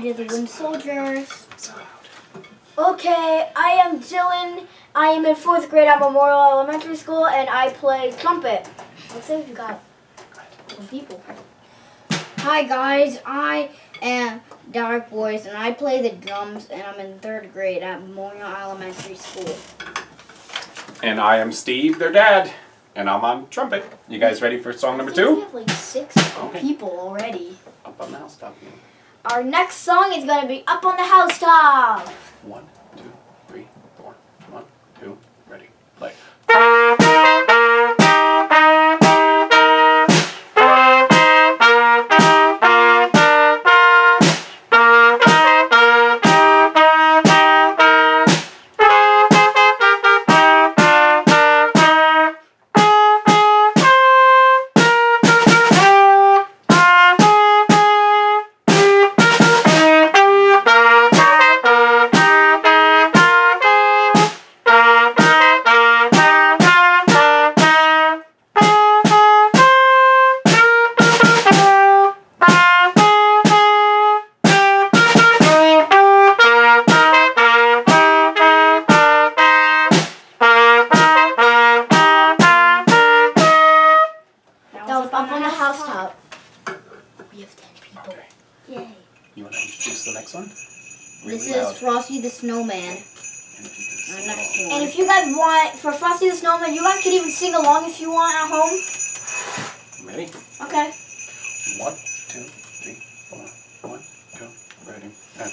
Night of the Wooden Soldiers. So loud. Okay, I am Dylan. I am in 4th grade at Memorial Elementary School, and I play trumpet. Let's see if you got some people. Hi guys, I am Dark Boys, and I play the drums, and I'm in 3rd grade at Memorial Elementary School. And I am Steve, their dad, and I'm on trumpet. You guys ready for song number 2? We have like 6 Okay. people already. Up on the housetop. Our next song is going to be Up on the Housetop. 1, 2, 3, 4. 1, 2, ready, play. Up on the Housetop. We have 10 people. Okay. Yay. You want to introduce the next one? This Really loud. is Frosty the Snowman. Introduce Our the next little- one. And if you guys want, for Frosty the Snowman, you guys can even sing along if you want at home. Ready? Okay. 1, 2, 3, 4. 1, 2, ready, and...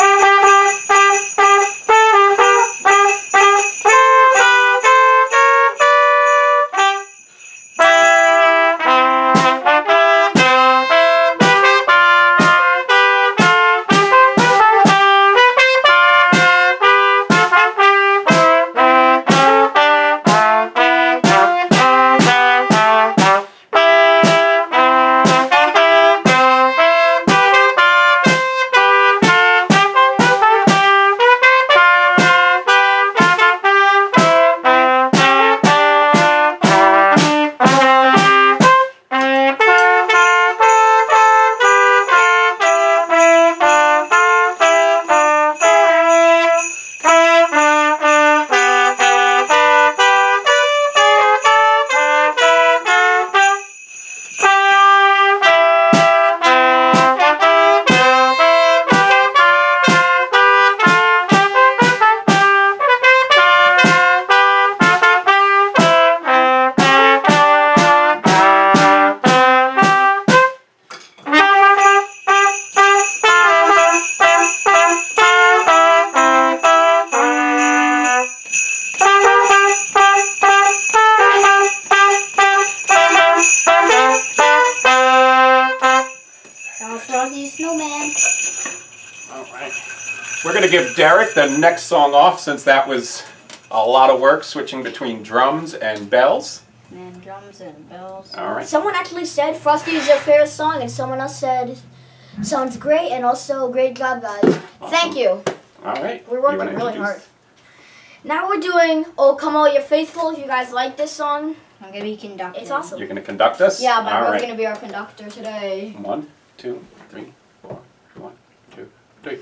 Frosty the Snowman. Alright. We're going to give Derek the next song off since that was a lot of work switching between drums and bells. And drums and bells. Alright. Someone actually said Frosty is their favorite song, and someone else said sounds great, and also great job, guys. Thank you. Alright. We're working really hard. Now we're doing Oh Come All You Faithful. If you guys like this song, I'm gonna be conducting. it's awesome. You're going to conduct us? Yeah, my brother's Alright. going to be our conductor today. 1, 2, 3, 4. 1, 2, 3.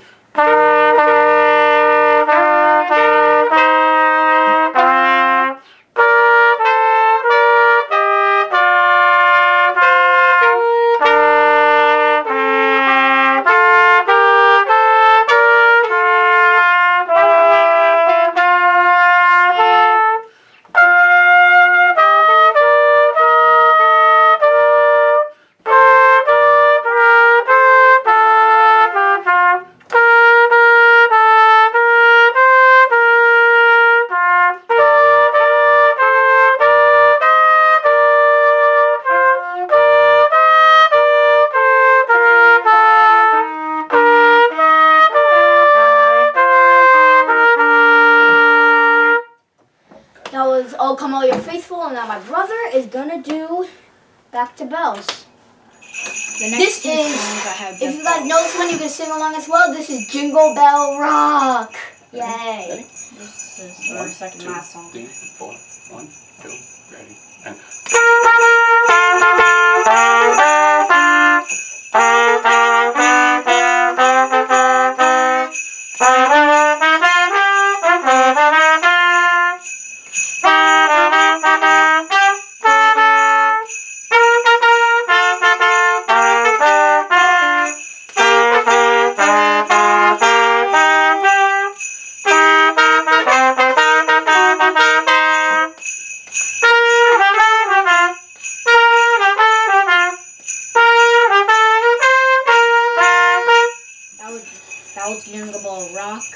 That was Oh Come All You Faithful, and now my brother is going to do Back to Bells. The This next two is, songs I have if just you guys bells. know this one, you can sing along as well. This is Jingle Bell Rock. Yay. Ready? This is our 1, second 2, last song. 3, 4. 1, 2, ready, and...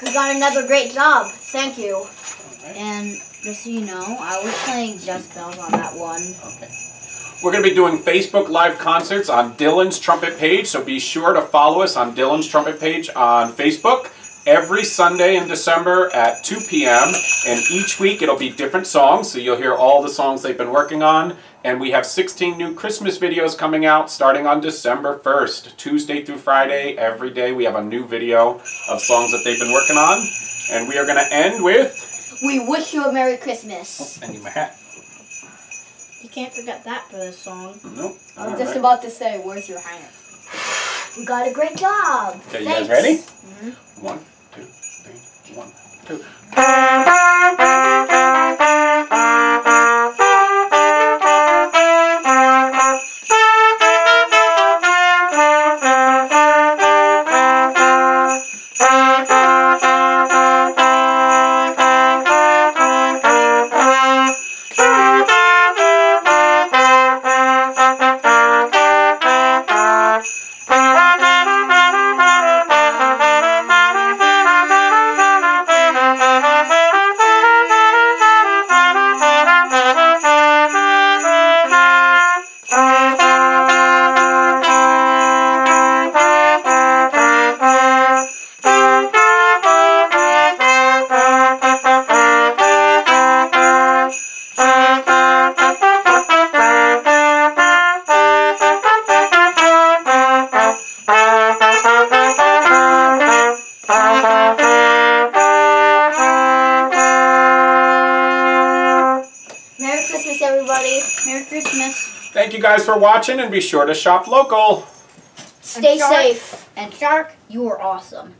You got another great job. Thank you. And just so you know, I was playing Just Bells on that one. Okay. We're going to be doing Facebook Live concerts on Dylan's Trumpet page, so be sure to follow us on Dylan's Trumpet page on Facebook every Sunday in December at 2 p.m. And each week it'll be different songs, so you'll hear all the songs they've been working on. And we have 16 new Christmas videos coming out starting on December 1st. Tuesday through Friday, every day we have a new video of songs that they've been working on. And we are going to end with... We wish you a Merry Christmas. I need my hat. You can't forget that for this song. Nope. I was just about to say, where's your hat? You got a great job. Okay, you Thanks. guys ready? Mm-hmm. 1, 2, 3, 1, 2. Merry Christmas, everybody. Merry Christmas. Thank you guys for watching, and be sure to shop local. Stay Shark. safe. And Shark, you are awesome.